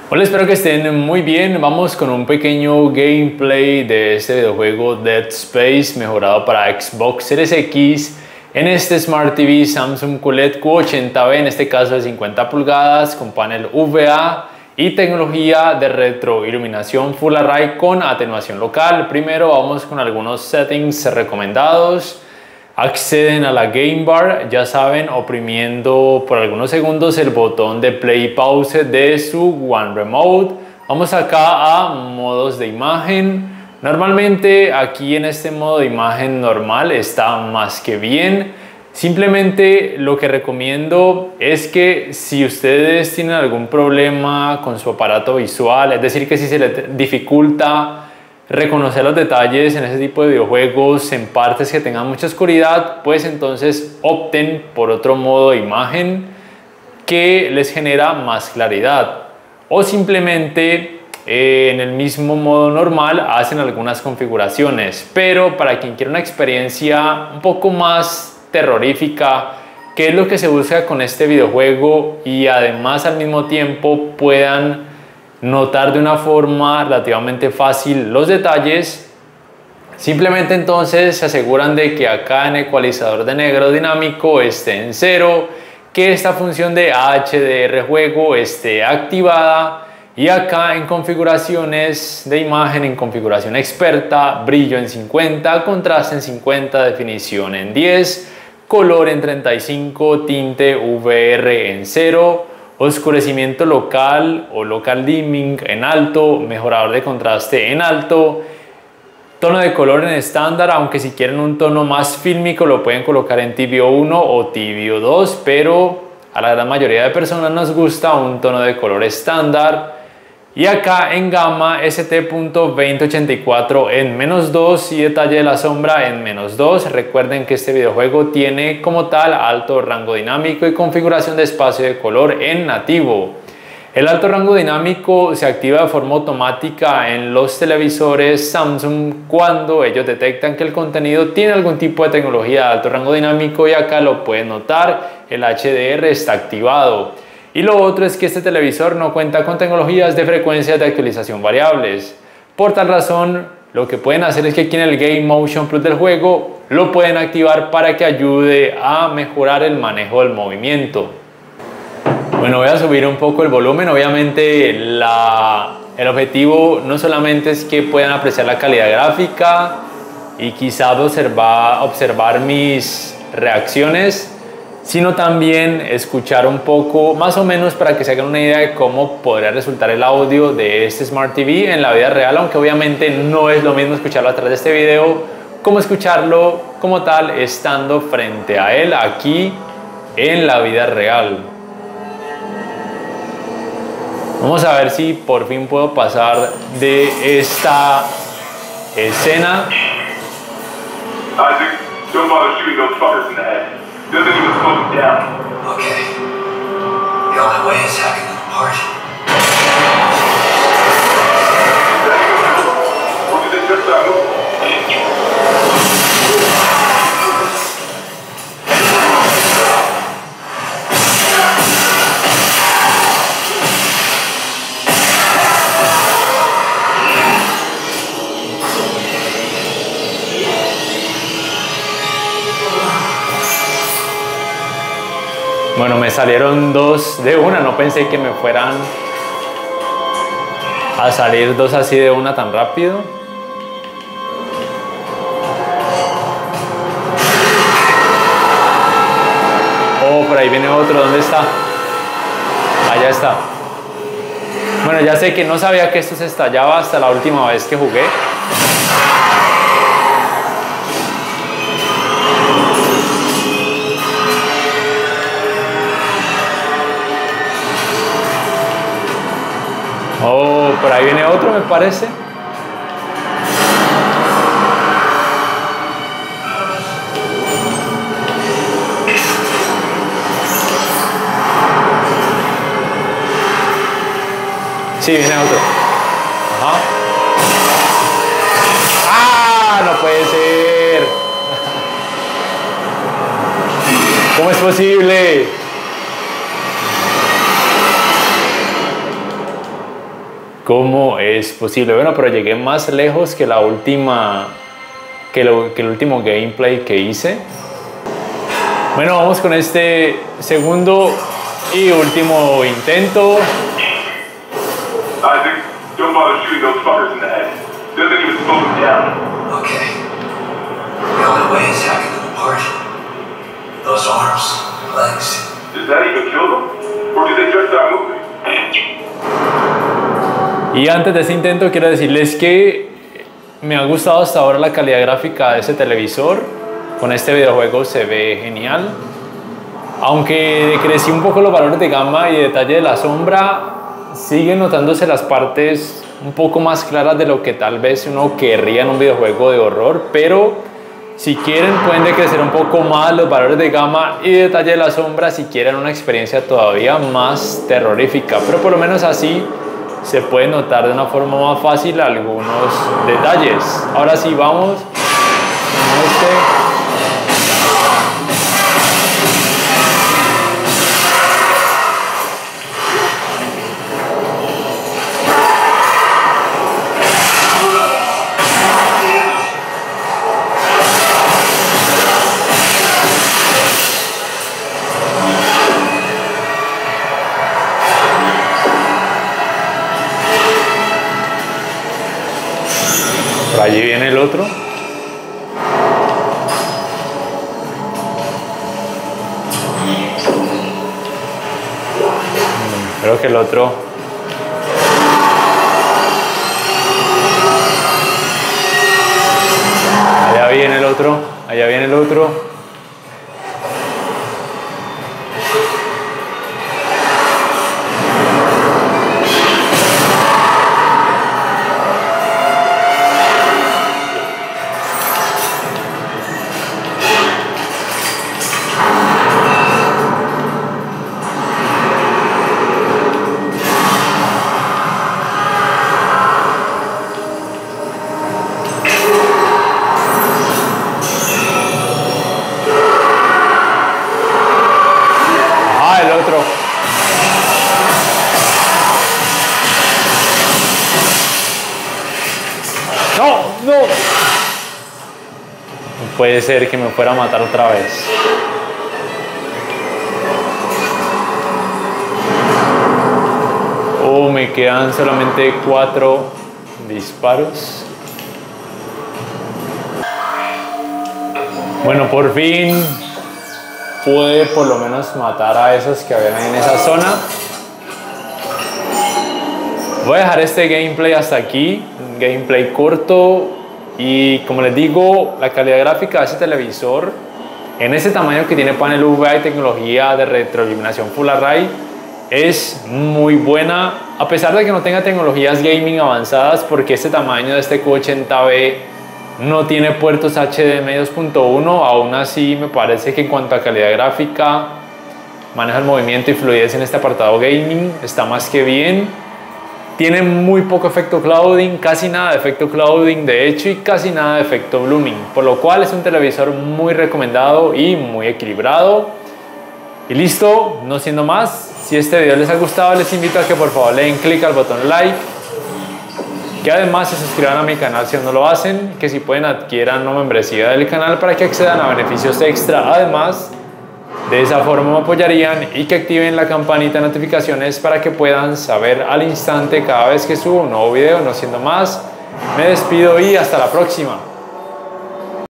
Hola, espero que estén muy bien. Vamos con un pequeño gameplay de este videojuego Dead Space mejorado para Xbox Series X en este Smart TV Samsung QLED Q80B, en este caso de 50 pulgadas con panel VA y tecnología de retroiluminación Full Array con atenuación local. Primero vamos con algunos settings recomendados. Acceden a la Game Bar, ya saben, oprimiendo por algunos segundos el botón de play y pause de su One Remote. Vamos acá a modos de imagen. Normalmente aquí en este modo de imagen normal está más que bien. Simplemente lo que recomiendo es que si ustedes tienen algún problema con su aparato visual, es decir, que si se les dificulta reconocer los detalles en ese tipo de videojuegos en partes que tengan mucha oscuridad, pues entonces opten por otro modo de imagen que les genera más claridad, o simplemente en el mismo modo normal hacen algunas configuraciones. Pero para quien quiera una experiencia un poco más terrorífica, que es lo que se busca con este videojuego, y además al mismo tiempo puedan notar de una forma relativamente fácil los detalles, simplemente entonces se aseguran de que acá en ecualizador de negro dinámico esté en 0, que esta función de HDR juego esté activada, y acá en configuraciones de imagen, en configuración experta, brillo en 50, contraste en 50, definición en 10, color en 35, tinte VR en 0, oscurecimiento local o local dimming en alto, mejorador de contraste en alto, tono de color en estándar, aunque si quieren un tono más fílmico lo pueden colocar en tibio 1 o tibio 2, pero a la gran mayoría de personas nos gusta un tono de color estándar. Y acá en gama ST.2084 en -2 y detalle de la sombra en -2. Recuerden que este videojuego tiene como tal alto rango dinámico y configuración de espacio de color en nativo. El alto rango dinámico se activa de forma automática en los televisores Samsung cuando ellos detectan que el contenido tiene algún tipo de tecnología de alto rango dinámico, y acá lo pueden notar, el HDR está activado. Y lo otro es que este televisor no cuenta con tecnologías de frecuencias de actualización variables. Por tal razón, lo que pueden hacer es que aquí en el Game Motion Plus del juego lo pueden activar para que ayude a mejorar el manejo del movimiento. Bueno, voy a subir un poco el volumen. Obviamente el objetivo no solamente es que puedan apreciar la calidad gráfica y quizás observar mis reacciones, sino también escuchar un poco, más o menos, para que se hagan una idea de cómo podría resultar el audio de este Smart TV en la vida real, aunque obviamente no es lo mismo escucharlo a través de este video como escucharlo como tal estando frente a él aquí en la vida real. Vamos a ver si por fin puedo pasar de esta escena. Isaac, don't bother shooting those fuckers in the head. Doesn't even slow them down. Okay. The only way is hacking them apart. What did they just start? Bueno, me salieron dos de una, no pensé que me fueran a salir dos así de una tan rápido. Oh, por ahí viene otro, ¿dónde está? Allá está. Bueno, ya sé que no sabía que esto se estallaba hasta la última vez que jugué. Oh, por ahí viene otro, me parece. Sí, viene otro. Ajá. ¡Ah! No puede ser. ¿Cómo es posible? ¿Cómo es posible? Bueno, pero llegué más lejos que la última, que el último gameplay que hice. Bueno, vamos con este segundo y último intento. Isaac, don't bother shooting those fuckers in the head. Doesn't even slow them down. Okay. The only way is hacking them apart. Those arms, legs. Does that even kill them? Or do they just stop moving? Y antes de este intento quiero decirles que me ha gustado hasta ahora la calidad gráfica de ese televisor. Con este videojuego se ve genial. Aunque decrecí un poco los valores de gama y detalle de la sombra, siguen notándose las partes un poco más claras de lo que tal vez uno querría en un videojuego de horror, pero si quieren pueden decrecer un poco más los valores de gama y detalle de la sombra si quieren una experiencia todavía más terrorífica, pero por lo menos así se puede notar de una forma más fácil algunos detalles. Ahora sí, vamos con este. Por allí viene el otro. Creo que el otro. Allá viene el otro. Allá viene el otro. No. No puede ser que me fuera a matar otra vez. Oh, me quedan solamente 4 disparos. Bueno, por fin pude por lo menos matar a esos que habían ahí en esa zona. Voy a dejar este gameplay hasta aquí, un gameplay corto, y como les digo, la calidad gráfica de ese televisor en ese tamaño que tiene panel VGA y tecnología de retroiluminación Full Array es muy buena, a pesar de que no tenga tecnologías gaming avanzadas, porque este tamaño de este Q80B no tiene puertos HDMI 2.1, aún así me parece que en cuanto a calidad gráfica, manejo el movimiento y fluidez en este apartado gaming está más que bien. Tiene muy poco efecto clouding, casi nada de efecto clouding de hecho, y casi nada de efecto blooming, por lo cual es un televisor muy recomendado y muy equilibrado. Y listo, no siendo más, si este video les ha gustado les invito a que por favor le den clic al botón like, que además se suscriban a mi canal si aún no lo hacen, que si pueden adquieran una membresía del canal para que accedan a beneficios extra. Además, de esa forma me apoyarían, y que activen la campanita de notificaciones para que puedan saber al instante cada vez que subo un nuevo video. No siendo más, me despido y hasta la próxima.